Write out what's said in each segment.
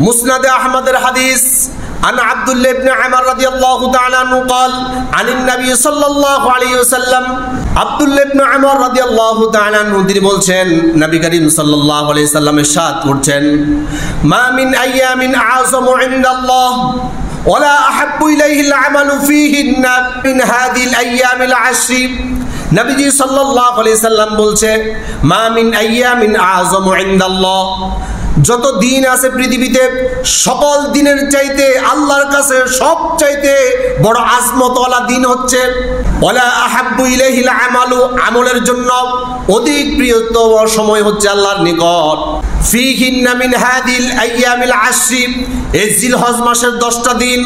মুসনাদে আহমদের হাদিস عن عبد الله بن عمر رضي الله تعالى عنه قال عن النبي صلى الله عليه وسلم عبد الله بن عمر رضي الله تعالى عنه তিনি বলছেন নবী করিম সাল্লাল্লাহু আলাইহি সাল্লামের সাথ করছেন মা মিন আইয়ামিন আযমু ইনদাল্লাহ ওয়ালা আহাব্বু ইলাইহি আল-আমালু ফীহিন্না মিন হাযিহিল আইয়ামিল আশরি নবীজি সাল্লাল্লাহু আলাইহি সাল্লাম বলছে মা মিন আইয়ামিন আযমু ইনদাল্লাহ যত দিন আছে পৃথিবীতে সকল দিনের চাইতে আল্লাহর কাছে সবচাইতে বড় আজমতওয়ালা দিন হচ্ছে ওয়ালা আহাব্বু ইলাইহিল আমালু আমলের জন্য অধিক প্রিয়তম সময় হচ্ছে আল্লাহর নিকট ফীহিন্না মিন হাদিল আইয়ামিল আশরি এই জিলহজ মাসের 10টা দিন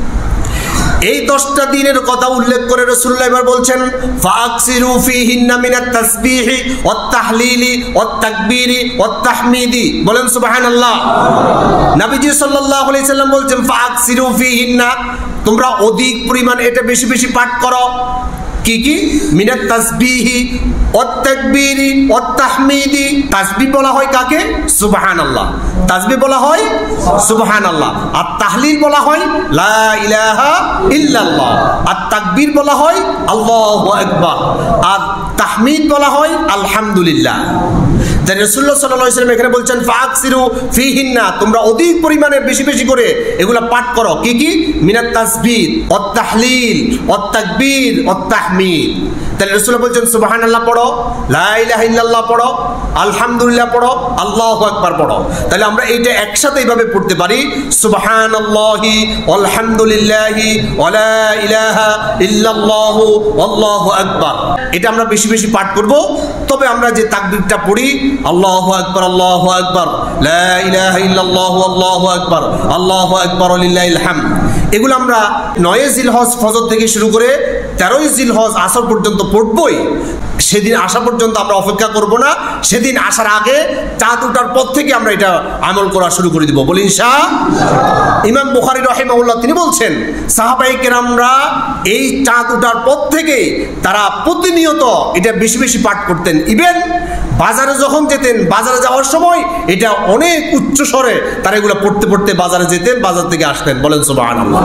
এই 10টা দিনের কথা উল্লেখ করে রাসূলুল্লাহ এবার বলছেন ফাকসিরু ফীহিন্না মিনাত তাসবিহি ওয়াত তাহলিলি ওয়াত তাকবীরি ওয়াত তাহমিদি বলেন সুবহানাল্লাহ। নবীজি সাল্লাল্লাহু আলাইহি সাল্লাম বলছেন ফাকসিরু ফীহিন্না তোমরা অধিক পরিমাণ এটা বেশি বেশি পাঠ করো কি কি মিনাত তাসবিহি ওয়াত তাকবীরি ওয়াত তাহমিদি তাসবিহ বলা হয় কাকে সুবহানাল্লাহ তাসবিহ বলা হয় সুবহানাল্লাহ আর তাহলিল বলা হয় লা ইলাহা ইল্লাল্লাহ আর তাকবীর বলা হয় আল্লাহু আকবার আর তাহমিদ বলা হয় আলহামদুলিল্লাহ। তাই রাসূলুল্লাহ সাল্লাল্লাহু আলাইহি ওয়াসাল্লাম এখানে বলছেন ফাকসিরু ফীহিন্না তোমরা অধিক পরিমাণে বেশি বেশি করে এগুলা পাঠ করো কি কি মিনাত তাসবিহ ওয়াত তাহলিল ওয়াত তাকবীর ওয়াত তাহমিদ। তাহলে রাসূল বলছেন সুবহানাল্লাহ পড়ো লা ইলাহা ইল্লাল্লাহ পড়ো আলহামদুলিল্লাহ পড়ো আল্লাহু আকবার পড়ো। তাহলে আমরা এইটা একসাথে এইভাবে পড়তে পারি সুবহানাল্লাহি আলহামদুলিল্লাহি ওয়া লা ইলাহা ইল্লাল্লাহু আল্লাহু আকবার। এটা আমরা বেশি বেশি পাঠ করব। তবে আমরা যে তাকবীরটা পড়ি আল্লাহু আকবার লা ইলাহা ইল্লাল্লাহু আল্লাহু আকবার লিল্লাহিল হামদ এগুলো আমরা 9 জিলহজ ফজর থেকে শুরু করে 13 জিলহজ আসর পর্যন্ত পড়বই। সেদিন আসা পর্যন্ত আমরা অপেক্ষা করব না, সেদিন আসার আগে চাঁদ ওঠার পর থেকে আমরা এটা আমল করা শুরু করে দিব বলি ইনশাআল্লাহ। ইমাম বুখারী রাহিমাহুল্লাহ তিনি বলছেন সাহাবায়ে কেরামরা এই চাঁদ ওঠার পর থেকে তারা প্রতিনিয়ত এটা বেশি বেশি পাঠ করতেন। ইভেন বাজারে যখন যেতেন বাজারে যাওয়ার সময় এটা অনেক উচ্চ স্বরে তারা এগুলো পড়তে পড়তে বাজারে যেতেন, বাজার থেকে আসতেন বলেন সুবহানাল্লাহ।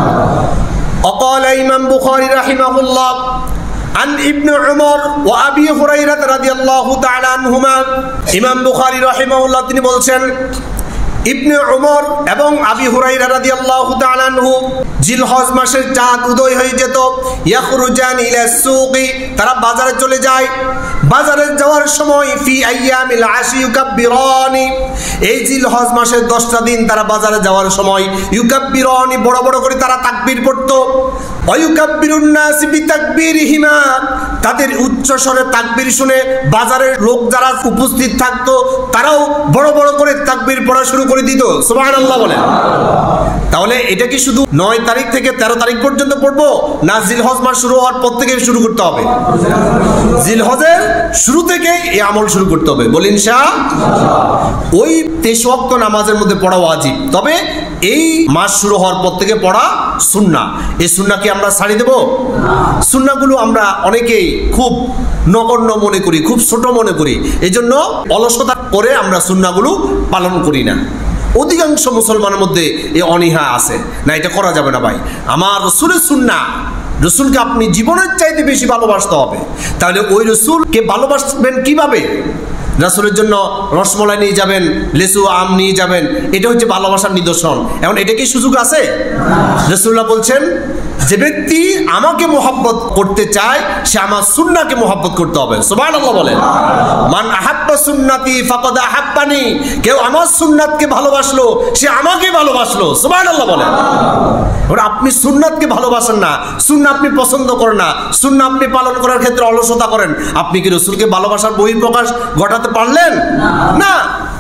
অকাল ইমাম বুখারী রাহিমাহুল্লাহ عن ابن عمر وابي هريره رضي الله تعالى عنهما ইমাম বুখারী রাহিমাহুল্লাহ তিনি বলছেন ইবনে উমর এবং আবি হুরায়রা রাদিয়াল্লাহু তাআলা আনহু জিলহজ মাসের চাঁদ উদয় হয়ে যেত ইয়াখরুজান ইলা সুকি তারা বাজারে চলে যায়। বাজারে যাওয়ার সময় ফি আইয়ামিল আশি ইউকাব্বিরানি এই জিলহজ মাসের 10টা দিন তারা বাজারে যাওয়ার সময় ইউকাব্বিরানি বড় বড় করে তারা তাকবীর পড়তো ওয়ায়ুকাব্বিরুন নাস বিতাকবীরিহিমা তাদের উচ্চ স্বরে তাকবীর শুনে বাজারের লোক যারা উপস্থিত থাকতো তারাও বড় বড় করে তাকবীর পড়া শুরু করে দিত সুবহানাল্লাহ বলেন। তাহলে এটা কি শুধু 9 তারিখ থেকে 13 তারিখ পর্যন্ত পড়বো না জিলহজ মাস শুরু হওয়ার পর থেকে শুরু করতে হবে? জিলহজের শুরু থেকে এই আমল শুরু করতে হবে বলি ইনশাআল্লাহ। ওই 23 ওয়াক্ত নামাজের মধ্যে পড়া ওয়াজিব, তবে এই মাস শুরু হওয়ার পর থেকে পড়া সুন্নাহ। এই সুন্নাহ কি আমরা ছাড়ি দেব? সুন্নাহগুলো আমরা অনেকেই খুব নগণ্য মনে করি, খুব ছোট মনে করি, এজন্য অলসতা করে আমরা সুন্নাহগুলো পালন করি না। অধিকাংশ মুসলমানের মধ্যে এই অনীহা আছে, না এটা করা যাবে না ভাই, আমার রাসূলের সুন্নাহ, রাসূলকে আপনি জীবনের চাইতে বেশি ভালোবাসতে হবে। তাহলে ওই রাসূলকে ভালোবাসবেন কিভাবে? রাসূলের জন্য রসমলাই নিয়ে যাবেন, লেসু আম নিয়ে যাবেন, এটা হচ্ছে ভালোবাসার নিদর্শন। এখন এটা কি সুযোগ আছে? রাসূলুল্লাহ বলছেন যে ব্যক্তি আমাকে মহব্বত করতে চায় সে আমার সুন্নাহকে মহব্বত করতে হবে সুবহানাল্লাহ বলেন। মান আহাব্বা সুন্নতি ফাকাদ আহাব্বানি কেউ আমার সুন্নাতকে ভালোবাসলো সে আমাকে ভালোবাসলো সুবহানাল্লাহ বলেন। ওরা আপনি সুন্নাতকে ভালোবাসেন না, সুন্নাহ আপনি পছন্দ করেন না, সুন্নাহ আপনি পালন করার ক্ষেত্রে অলসতা করেন, আপনি কি রাসূলকে ভালোবাসার বহিঃপ্রকাশ ঘটাতে পারলেন না?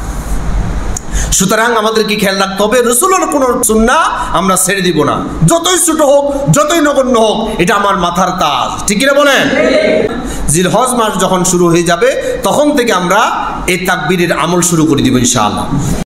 সুতরাং আমাদেরকে খেয়াল রাখতে হবে রাসূলের কোন সুন্নাহ আমরা ছেড়ে দিব না, যতই ছোট হোক যতই নগণ্য হোক, এটা আমার মাথার তাজ, ঠিক কি না বলেন? জিলহজ মাস যখন শুরু হয়ে যাবে তখন থেকে আমরা এই তাকবীরের আমল শুরু করে দিব ইনশাআল্লাহ।